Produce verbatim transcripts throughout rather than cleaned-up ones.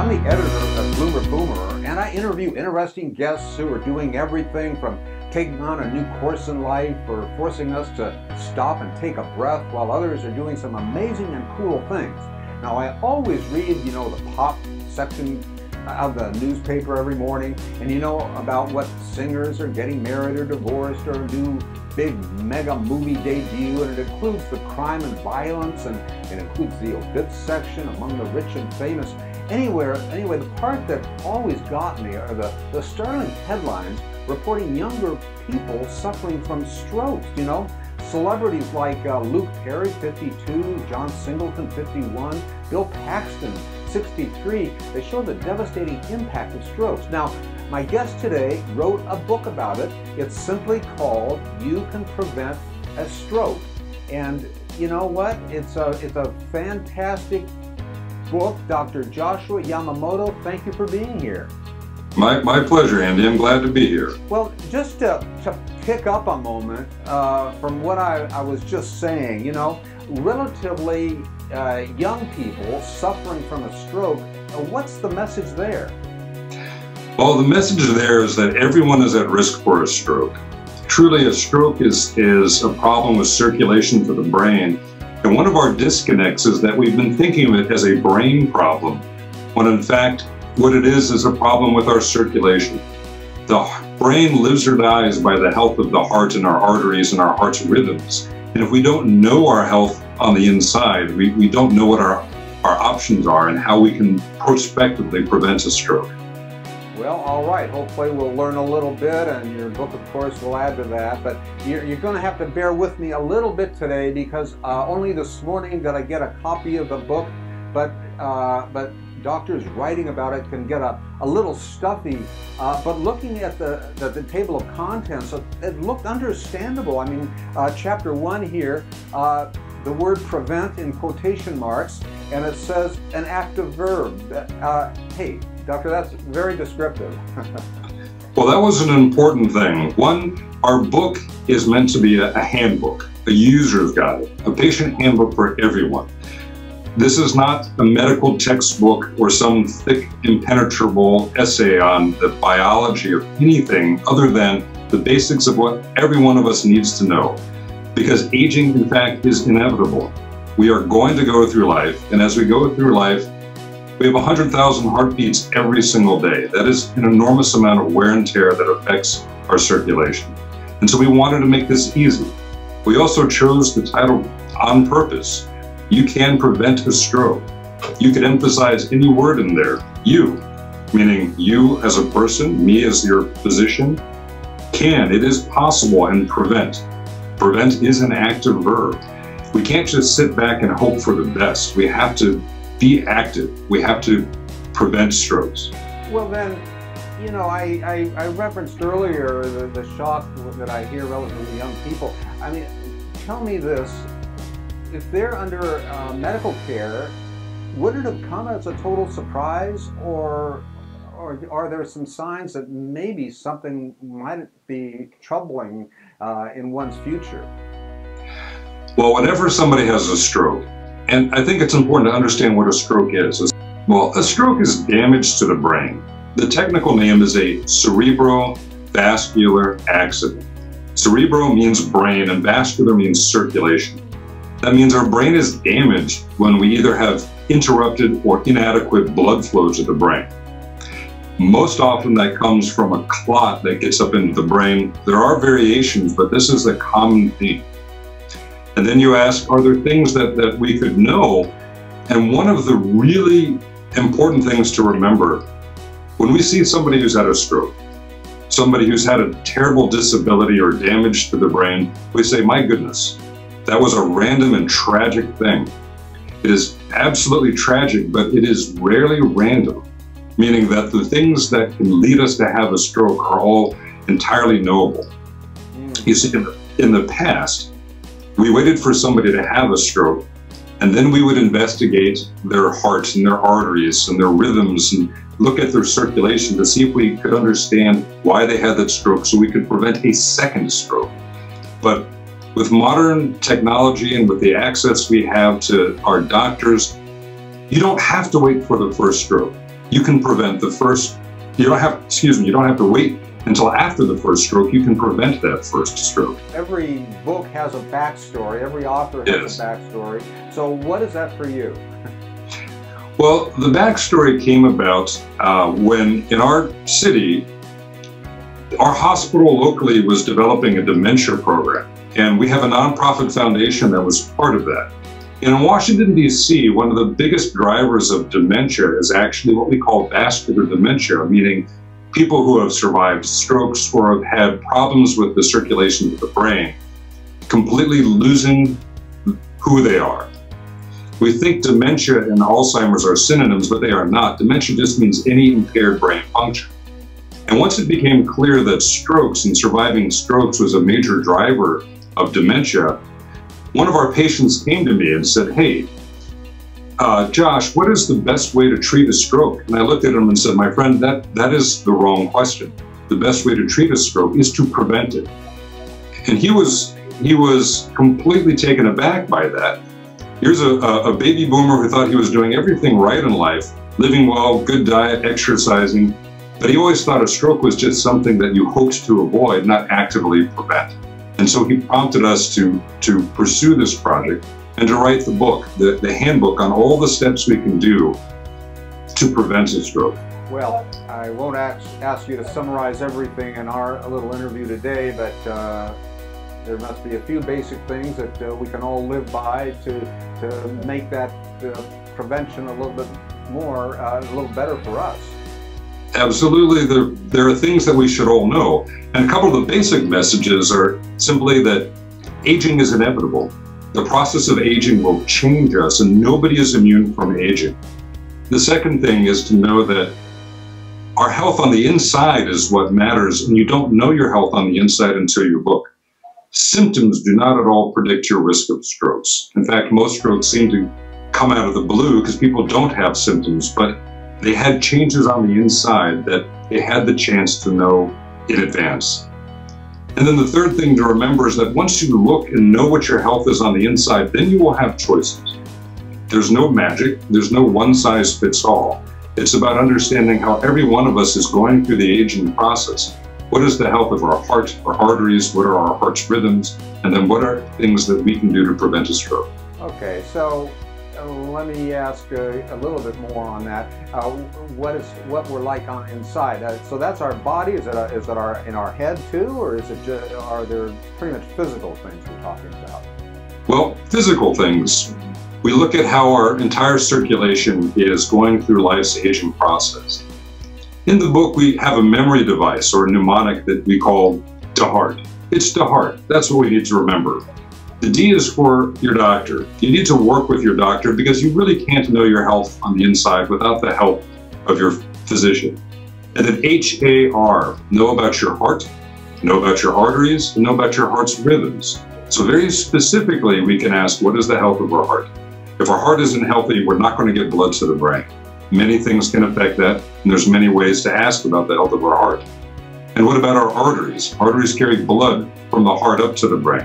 I'm the editor of BloomerBoomer, and I interview interesting guests who are doing everything from taking on a new course in life or forcing us to stop and take a breath while others are doing some amazing and cool things. Now, I always read, you know, the pop section of the newspaper every morning, and you know about what singers are getting married or divorced or a new big mega movie debut, and it includes the crime and violence, and it includes the obit section among the rich and famous. Anywhere, anyway, the part that always got me are the, the startling headlines reporting younger people suffering from strokes, you know? Celebrities like uh, Luke Perry, fifty-two, John Singleton, fifty-one, Bill Paxton, sixty-three. They show the devastating impact of strokes. Now, my guest today wrote a book about it. It's simply called You Can Prevent a Stroke. And you know what? It's a, it's a fantastic book. Doctor Joshua Yamamoto, thank you for being here. My, my pleasure, Andy. I'm glad to be here. Well, just to, to pick up a moment uh, from what I, I was just saying, you know, relatively uh, young people suffering from a stroke, uh, what's the message there? Well, the message there is that everyone is at risk for a stroke. Truly, a stroke is, is a problem with circulation to the brain. And one of our disconnects is that we've been thinking of it as a brain problem, when in fact, what it is is a problem with our circulation. The brain lives or dies by the health of the heart and our arteries and our heart's rhythms. And if we don't know our health on the inside, we, we don't know what our, our options are and how we can prospectively prevent a stroke. Well, all right. Hopefully we'll learn a little bit, and your book, of course, will add to that. But you're, you're going to have to bear with me a little bit today, because uh, only this morning did I get a copy of the book. But uh, but doctors writing about it can get a, a little stuffy. Uh, but looking at the, the, the table of contents, it looked understandable. I mean, uh, chapter one here, uh, the word prevent in quotation marks, and it says an active verb. Uh, hey, Doctor, that's very descriptive. Well, that was an important thing. One, our book is meant to be a, a handbook, a user's guide, a patient handbook for everyone. This is not a medical textbook or some thick, impenetrable essay on the biology of anything other than the basics of what every one of us needs to know. Because aging, in fact, is inevitable. We are going to go through life, and as we go through life, we have one hundred thousand heartbeats every single day. That is an enormous amount of wear and tear that affects our circulation. And so we wanted to make this easy. We also chose the title on purpose. You can prevent a stroke. You could emphasize any word in there. You, meaning you as a person, me as your physician, can, it is possible, and prevent. Prevent is an active verb. We can't just sit back and hope for the best. We have to be active. We have to prevent strokes. Well then, you know, I, I, I referenced earlier the, the shock that I hear relatively young people. I mean, tell me this, if they're under uh, medical care, would it have come as a total surprise, or, or are there some signs that maybe something might be troubling uh, in one's future? Well, whenever somebody has a stroke, and I think it's important to understand what a stroke is. Well, a stroke is damage to the brain. The technical name is a cerebrovascular accident. Cerebro means brain, and vascular means circulation. That means our brain is damaged when we either have interrupted or inadequate blood flow to the brain. Most often that comes from a clot that gets up into the brain. There are variations, but this is a common theme. And then you ask, are there things that, that we could know? And one of the really important things to remember, when we see somebody who's had a stroke, somebody who's had a terrible disability or damage to the brain, we say, my goodness, that was a random and tragic thing. It is absolutely tragic, but it is rarely random, meaning that the things that can lead us to have a stroke are all entirely knowable. Mm. You see, in the, in the past, we waited for somebody to have a stroke, and then we would investigate their heart and their arteries and their rhythms and look at their circulation to see if we could understand why they had that stroke so we could prevent a second stroke. But with modern technology and with the access we have to our doctors, you don't have to wait for the first stroke. you can prevent the first, you don't have, excuse me, you don't have to wait until after the first stroke. You can prevent that first stroke. Every book has a backstory. Every author has Yes. a backstory. So what is that for you? Well, the backstory came about uh, when in our city, our hospital locally was developing a dementia program, and we have a nonprofit foundation that was part of that. And in Washington, D C, one of the biggest drivers of dementia is actually what we call vascular dementia, meaning people who have survived strokes or have had problems with the circulation of the brain, completely losing who they are. We think dementia and Alzheimer's are synonyms, but they are not. Dementia just means any impaired brain function. And once it became clear that strokes and surviving strokes was a major driver of dementia, one of our patients came to me and said, hey, uh, Josh, what is the best way to treat a stroke? And I looked at him and said, my friend, that, that is the wrong question. The best way to treat a stroke is to prevent it. And he was, he was completely taken aback by that. Here's a, a baby boomer who thought he was doing everything right in life, living well, good diet, exercising, but he always thought a stroke was just something that you hoped to avoid, not actively prevent. And so he prompted us to, to pursue this project and to write the book, the, the handbook on all the steps we can do to prevent a stroke. Well, I won't ask, ask you to summarize everything in our little interview today, but uh, there must be a few basic things that uh, we can all live by to, to make that uh, prevention a little bit more, uh, a little better for us. Absolutely, there, there are things that we should all know. And a couple of the basic messages are simply that aging is inevitable. The process of aging will change us, and nobody is immune from aging. The second thing is to know that our health on the inside is what matters, and you don't know your health on the inside until you look. Symptoms do not at all predict your risk of strokes. In fact, most strokes seem to come out of the blue because people don't have symptoms, but they had changes on the inside that they had the chance to know in advance. And then the third thing to remember is that once you look and know what your health is on the inside, then you will have choices. There's no magic, there's no one size fits all. It's about understanding how every one of us is going through the aging process. What is the health of our heart, our arteries, what are our heart's rhythms, and then what are things that we can do to prevent a stroke? Okay, so uh, let me ask uh, a little bit more on that. Uh, what is what we're like on inside? Uh, so that's our body. Is it uh, is it our in our head too, or is it just, are there pretty much physical things we're talking about? Well, physical things. We look at how our entire circulation is going through life's aging process. In the book, we have a memory device or a mnemonic that we call to heart. It's to heart. That's what we need to remember. The D is for your doctor. You need to work with your doctor because you really can't know your health on the inside without the help of your physician. And then H A R, know about your heart, know about your arteries, and know about your heart's rhythms. So very specifically, we can ask, what is the health of our heart? If our heart isn't healthy, we're not going to get blood to the brain. Many things can affect that, and there's many ways to ask about the health of our heart. And what about our arteries? Arteries carry blood from the heart up to the brain.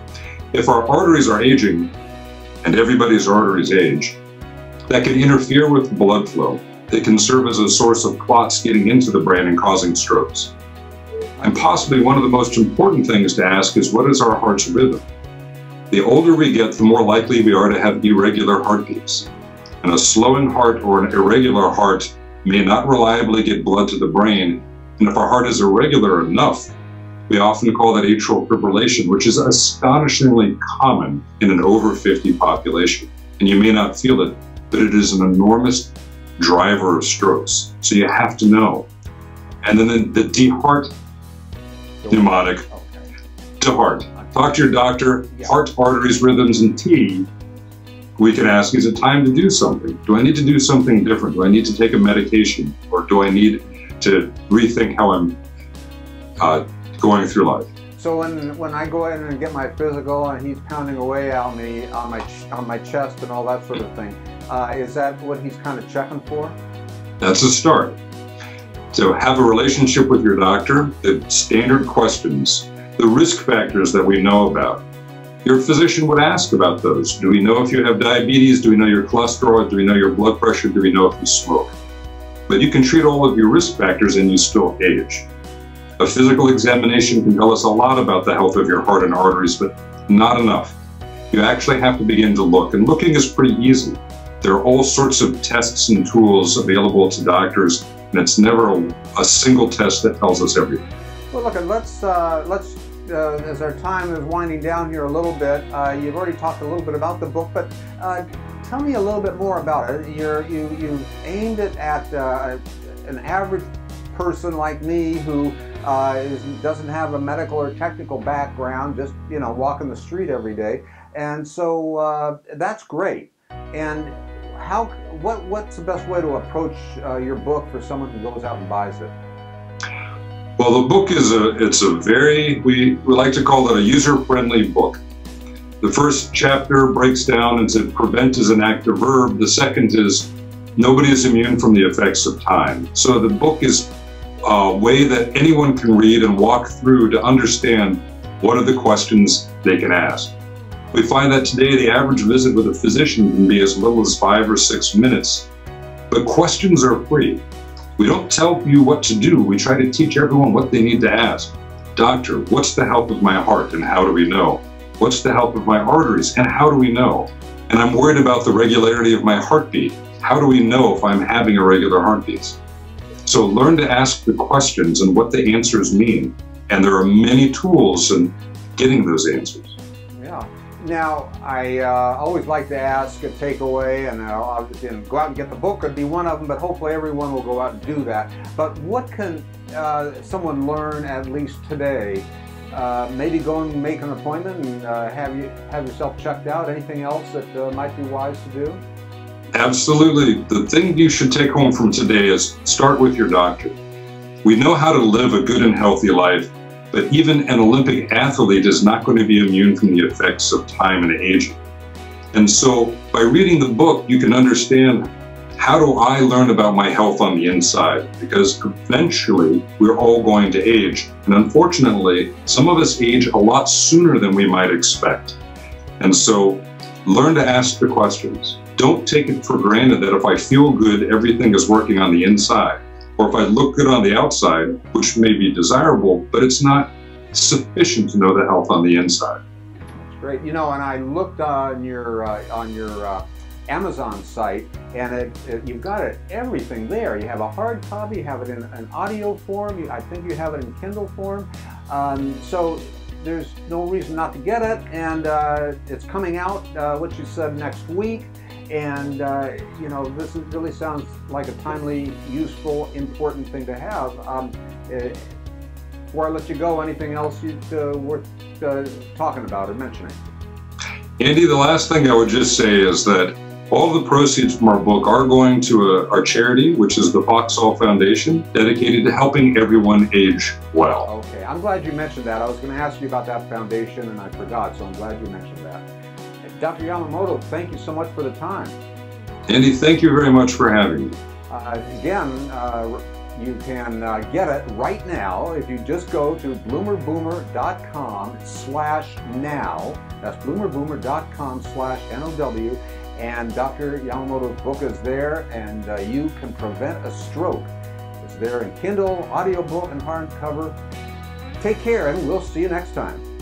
If our arteries are aging, and everybody's arteries age, that can interfere with blood flow. They can serve as a source of clots getting into the brain and causing strokes. And possibly one of the most important things to ask is, what is our heart's rhythm? The older we get, the more likely we are to have irregular heartbeats. And a slowing heart or an irregular heart may not reliably get blood to the brain. And if our heart is irregular enough, we often call that atrial fibrillation, which is astonishingly common in an over fifty population. And you may not feel it, but it is an enormous driver of strokes. So you have to know. And then the, the D heart mnemonic, Okay. to heart. Talk to your doctor, heart, arteries, rhythms, and T. We can ask, is it time to do something? Do I need to do something different? Do I need to take a medication? Or do I need to rethink how I'm uh, going through life? So when when I go in and get my physical and he's pounding away on me on my on my chest and all that sort of thing, uh, is that what he's kind of checking for? That's a start. So have a relationship with your doctor, the standard questions, the risk factors that we know about. Your physician would ask about those. Do we know if you have diabetes? Do we know your cholesterol? Do we know your blood pressure? Do we know if you smoke? but you can treat all of your risk factors and you still age. A physical examination can tell us a lot about the health of your heart and arteries, but not enough. You actually have to begin to look, and looking is pretty easy. There are all sorts of tests and tools available to doctors, and it's never a, a single test that tells us everything. Well, look, let's, uh, let's uh, as our time is winding down here a little bit, uh, you've already talked a little bit about the book, but uh, tell me a little bit more about it. You're, you, you aimed it at uh, an average person like me who uh, is, doesn't have a medical or technical background, just, you know, walking the street every day. And so uh, that's great. And how, what, what's the best way to approach uh, your book for someone who goes out and buys it? Well, the book is a, it's a very, we, we like to call it a user-friendly book. The first chapter breaks down into prevent is an active verb. The second is nobody is immune from the effects of time. So the book is a way that anyone can read and walk through to understand what are the questions they can ask. We find that today the average visit with a physician can be as little as five or six minutes, but questions are free. We don't tell you what to do, we try to teach everyone what they need to ask. Doctor, what's the health of my heart and how do we know? What's the health of my arteries and how do we know? And I'm worried about the regularity of my heartbeat. How do we know if I'm having irregular heartbeats? So learn to ask the questions and what the answers mean. And there are many tools in getting those answers. Yeah. Now, I uh, always like to ask a takeaway, and uh, obviously and go out and get the book would be one of them, but hopefully everyone will go out and do that. But what can uh, someone learn at least today? Uh, maybe go and make an appointment and uh, have you have yourself checked out. Anything else that uh, might be wise to do? Absolutely. The thing you should take home from today is start with your doctor. We know how to live a good and healthy life, but even an Olympic athlete is not going to be immune from the effects of time and aging. And so by reading the book, you can understand, how do I learn about my health on the inside? Because eventually we're all going to age. And unfortunately, some of us age a lot sooner than we might expect. And so learn to ask the questions. Don't take it for granted that if I feel good, everything is working on the inside. Or if I look good on the outside, which may be desirable, but it's not sufficient to know the health on the inside. That's great. You know, and I looked on your uh, on your uh, Amazon site, and it, it, you've got it everything there. You have a hard copy, you have it in an audio form. You, I think you have it in Kindle form. Um, so there's no reason not to get it, and uh, it's coming out, uh, what you said, next week. And, uh, you know, this is, really sounds like a timely, useful, important thing to have. Um, uh, before I let you go, anything else you'd, uh, worth uh, talking about or mentioning? Andy, the last thing I would just say is that all the proceeds from our book are going to a, our charity, which is the Foxall Foundation, dedicated to helping everyone age well. Okay, I'm glad you mentioned that. I was going to ask you about that foundation and I forgot, so I'm glad you mentioned that. Doctor Yamamoto, thank you so much for the time. Andy, thank you very much for having me. Uh, again, uh, you can uh, get it right now if you just go to bloomerboomer.com slash now. That's bloomerboomer dot com slash N O W. And Doctor Yamamoto's book is there, and uh, you can prevent a stroke. It's there in Kindle, audiobook, and hardcover. Take care, and we'll see you next time.